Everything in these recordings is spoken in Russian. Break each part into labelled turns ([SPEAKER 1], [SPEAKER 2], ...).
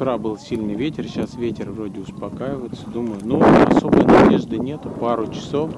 [SPEAKER 1] утра был сильный ветер, сейчас ветер вроде успокаивается. Думаю, ну, особой надежды нету, пару часов.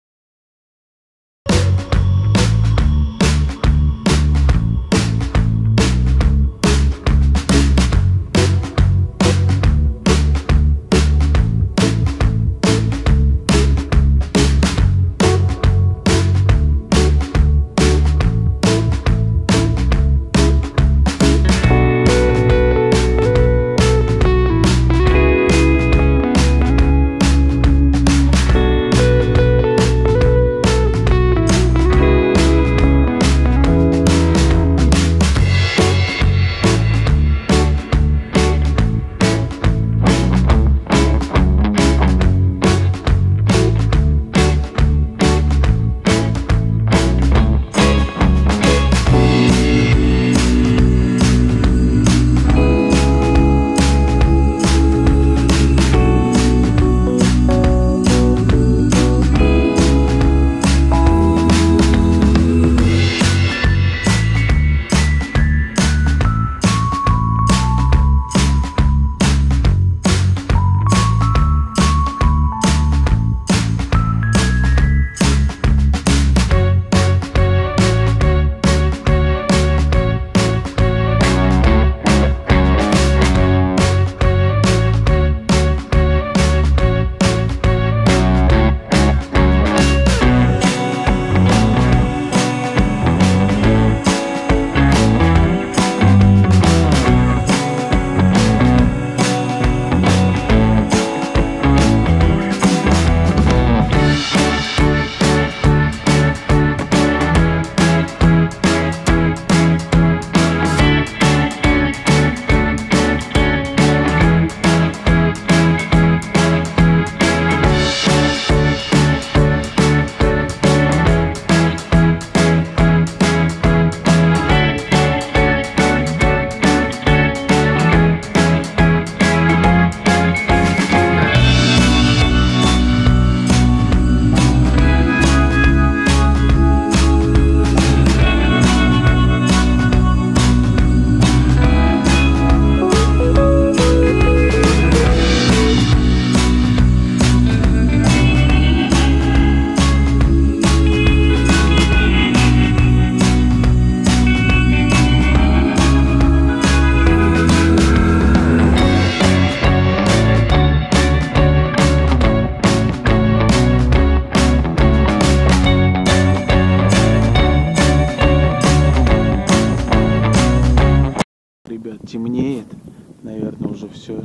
[SPEAKER 1] Ребят, темнеет, наверное, уже все.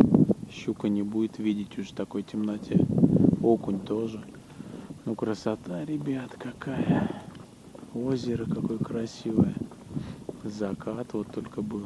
[SPEAKER 1] Щука не будет видеть уже в такой темноте. Окунь тоже. Ну, красота, ребят, какая. Озеро какое красивое. Закат вот только был.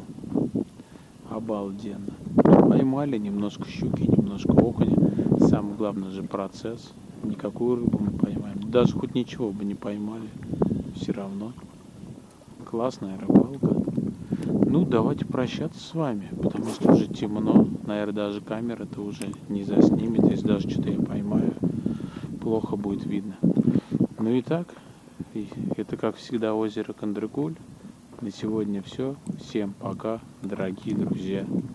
[SPEAKER 1] Обалденно. Поймали немножко щуки, немножко окуня. Самое главное же процесс. Никакую рыбу мы поймаем. Даже хоть ничего бы не поймали. Все равно. Классная рыбалка. Ну, давайте прощаться с вами, потому что уже темно. Наверное, даже камера-то уже не заснимет. Если даже что-то я поймаю, плохо будет видно. Ну и так, это как всегда озеро Кандрыгуль. На сегодня все. Всем пока, дорогие друзья.